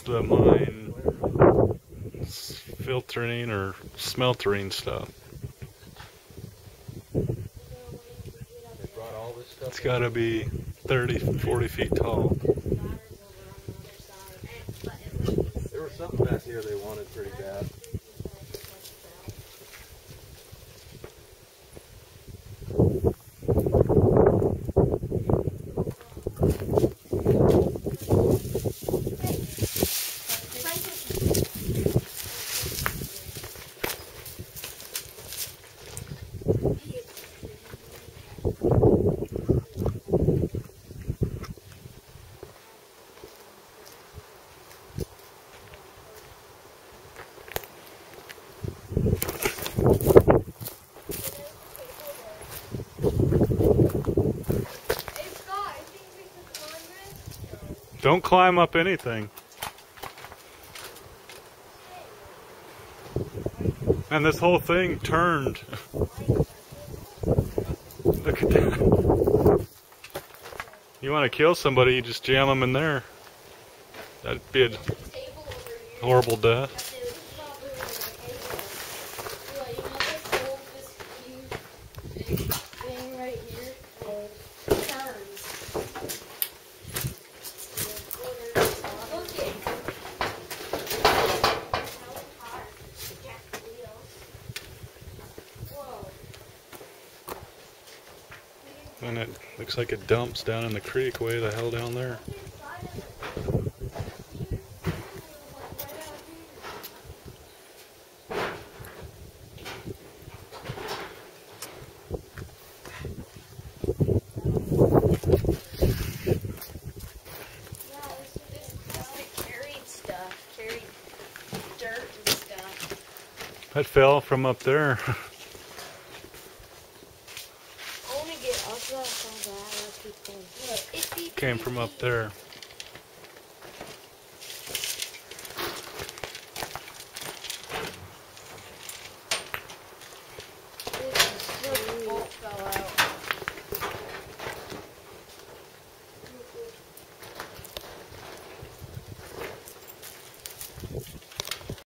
the mine filtering or smeltering stuff. It's got to be 30, 40 feet tall. There was something back here they wanted pretty bad. Don't climb up anything. And this whole thing turned. Look at that. You want to kill somebody, you just jam them in there. That'd be a horrible death. And it looks like it dumps down in the creek way the hell down there. Carried dirt and stuff. That fell from up there. I want to get up that. Came from up there.